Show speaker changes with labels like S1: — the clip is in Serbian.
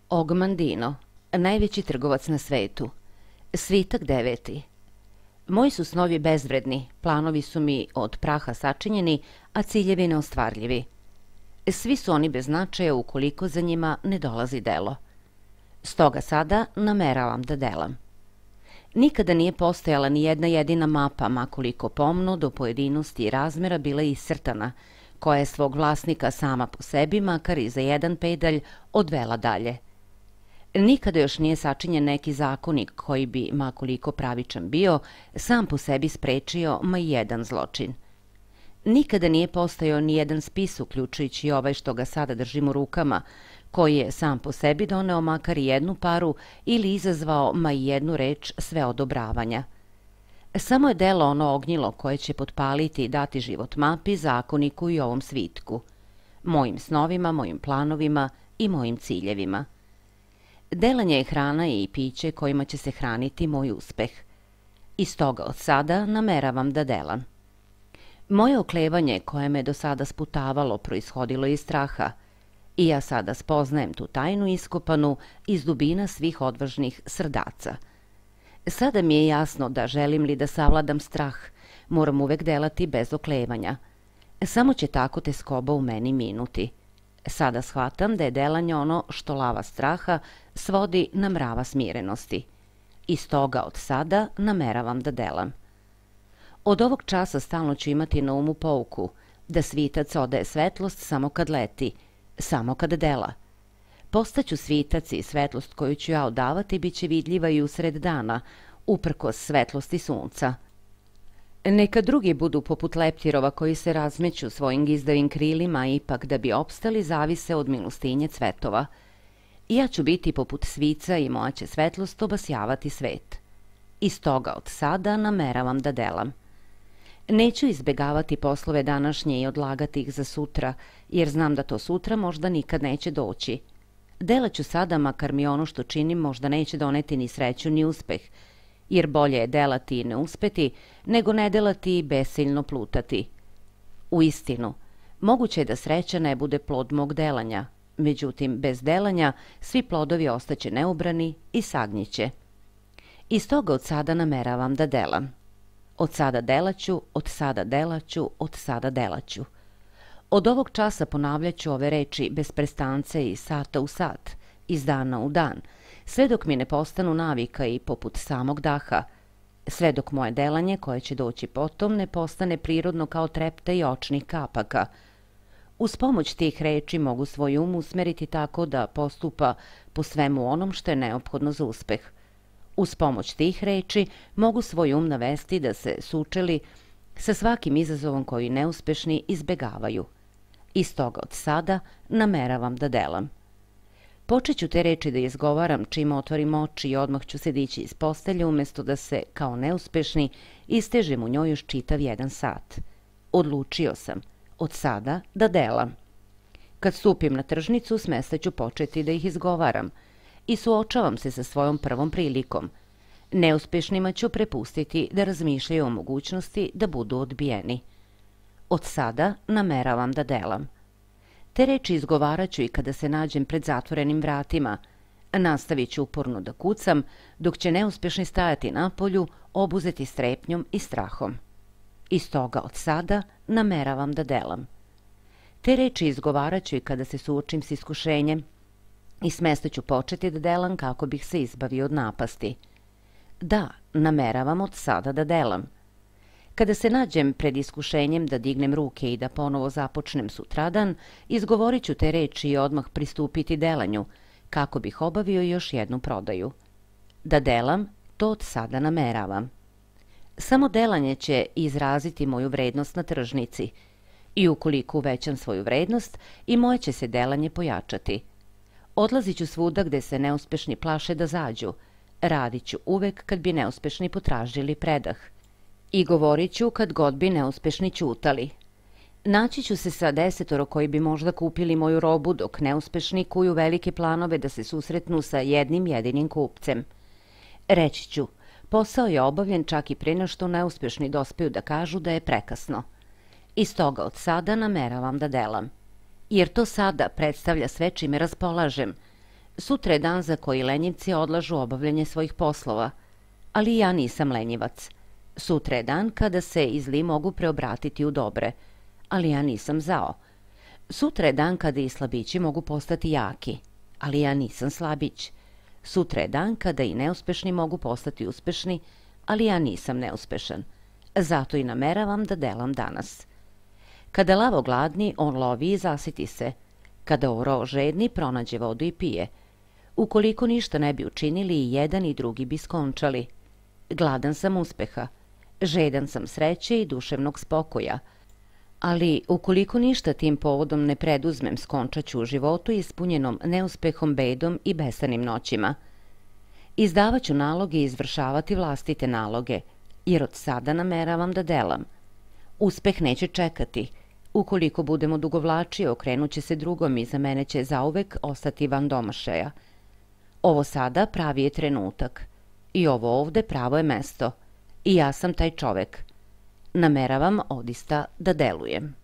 S1: Ogmandino, najveći trgovac na svetu. Svitak 9. Moji su snovi bezvredni, planovi su mi od praha sačinjeni, a ciljevi neostvarljivi. Svi su oni bez značaja ukoliko za njima ne dolazi delo. Stoga sada nameravam da delam. Nikada nije postojala ni jedna jedina mapa, makoliko pomno do pojedinosti i razmera bila iscrtana, koja je svog vlasnika sama po sebi, makar i za jedan pedalj, odvela dalje. Nikada još nije sačinjen neki zakonik koji bi, makoliko pravičan bio, sam po sebi sprečio ma jedan zločin. Nikada nije postojao ni jedan spis, uključujući ovaj što ga sada držim u rukama, koji je sam po sebi doneo makar i jednu paru ili izazvao ma i jednu reč sve odobravanja. Samo je delo ono ognjilo koje će potpaliti i dati život mapi, zakoniku i ovom svitku, mojim snovima, mojim planovima i mojim ciljevima. Delanje je hrana i piće kojima će se hraniti moj uspeh. I stoga od sada nameravam da delam. Moje oklevanje koje me do sada sputavalo proishodilo iz straha i ja sada spoznajem tu tajnu iskopanu iz dubina svih odvažnih srdaca. Sada mi je jasno da želim li da savladam strah, moram uvek delati bez oklevanja. Samo će tako teskoba u meni minuti. Sada shvatam da je delanje ono što lava straha svodi na mrava smirenosti. I stoga od sada nameravam da delam. Od ovog časa stalno ću imati na umu pouku da svitac odaje svetlost samo kad leti, samo kad dela. Postaću svitac i svetlost koju ću ja odavati bit će vidljiva i usred dana, uprkos svetlosti sunca. Neka drugi budu poput leptirova koji se razmeću svojim gizdavim krilima, ipak da bi opstali zavise od milostinje cvetova. Ja ću biti poput svica i moja će svetlost obasjavati svet. I stoga od sada nameravam da delam. Neću izbegavati poslove današnje i odlagati ih za sutra, jer znam da to sutra možda nikad neće doći. Delaću sada, makar mi ono što činim možda neće doneti ni sreću ni uspeh, jer bolje je delati i ne uspeti, nego ne delati i besiljno plutati. U istinu, moguće je da sreća ne bude plod mog delanja, međutim, bez delanja svi plodovi ostaće neubrani i sagnjiće. Iz toga od sada nameravam da delam. Od sada delaću, od sada delaću, od sada delaću. Od ovog časa ponavljaću ove reči bez prestance i sata u sat, iz dana u dan, sve dok mi ne postanu navika i poput samog daha, sve dok moje delanje, koje će doći potom, ne postane prirodno kao trepta i očnih kapaka. Uz pomoć tih reči mogu svoj um usmeriti tako da postupa po svemu onom što je neophodno za uspeh. Uz pomoć tih reči mogu svoj um navesti da se sučeli sa svakim izazovom koji neuspešni izbegavaju. Iz toga od sada nameravam da delam. Počet ću te reči da izgovaram čim otvorim oči i odmah ću se dići iz postelje umesto da se, kao neuspešni, istežem u njoj još čitav jedan sat. Odlučio sam, od sada da delam. Kad stupim na tržnicu, s mesta ću početi da ih izgovaram i suočavam se sa svojom prvom prilikom. Neuspešnima ću prepustiti da razmišljaju o mogućnosti da budu odbijeni. Od sada nameravam da delam. Te reči izgovarat ću i kada se nađem pred zatvorenim vratima. Nastavit ću uporno da kucam, dok će neuspešni stajati napolju, obuzeti strepnjom i strahom. Iz toga od sada nameravam da delam. Te reči izgovarat ću i kada se suočim s iskušenjem i s mesta ću početi da delam kako bih se izbavio od napasti. Da, nameravam od sada da delam. Kada se nađem pred iskušenjem da dignem ruke i da ponovo započnem sutradan, izgovorit ću te reči i odmah pristupiti delanju, kako bih obavio još jednu prodaju. Da delam, to od sada nameravam. Samo delanje će izraziti moju vrednost na tržnici i ukoliko uvećam svoju vrednost, i moje će se delanje pojačati. Odlazit ću svuda gde se neuspešni plaše da zađu, radit ću uvek kad bi neuspešni potražili predah. I govorit ću kad god bi neuspešni ćutali. Naći ću se sa 10 koji bi možda kupili moju robu, dok neuspešni kuju velike planove da se susretnu sa jednim jedinim kupcem. Reći ću, posao je obavljen čak i pre nego što neuspešni dospeju da kažu da je prekasno. Iz toga od sada nameravam da delam. Jer to sada predstavlja sve čime raspolažem. Sutra je dan za koji lenjivci odlažu obavljanje svojih poslova, ali ja nisam lenjivac. Sutra je dan kada se i zli mogu preobratiti u dobre, ali ja nisam zao. Sutra je dan kada i slabići mogu postati jaki, ali ja nisam slabić. Sutra je dan kada i neuspešni mogu postati uspešni, ali ja nisam neuspešan. Zato i nameravam da delam danas. Kada lavo gladni, on lovi i zasiti se. Kada oro žedni, pronađe vodu i pije. Ukoliko ništa ne bi učinili, i jedan i drugi bi skončali. Gladan sam uspeha, žedan sam sreće i duševnog spokoja, ali ukoliko ništa tim povodom ne preduzmem, skončaću u životu ispunjenom neuspehom, bedom i besanim noćima. Izdavaću naloge i izvršavati vlastite naloge, jer od sada nameravam da delam. Uspeh neće čekati. Ukoliko budemo dugovlači, okrenut će se drugom i za mene će zauvek ostati van domašaja. Ovo sada pravi je trenutak. I ovo ovde pravo je mesto. I ja sam taj čovek. Nameravam odista da delujem.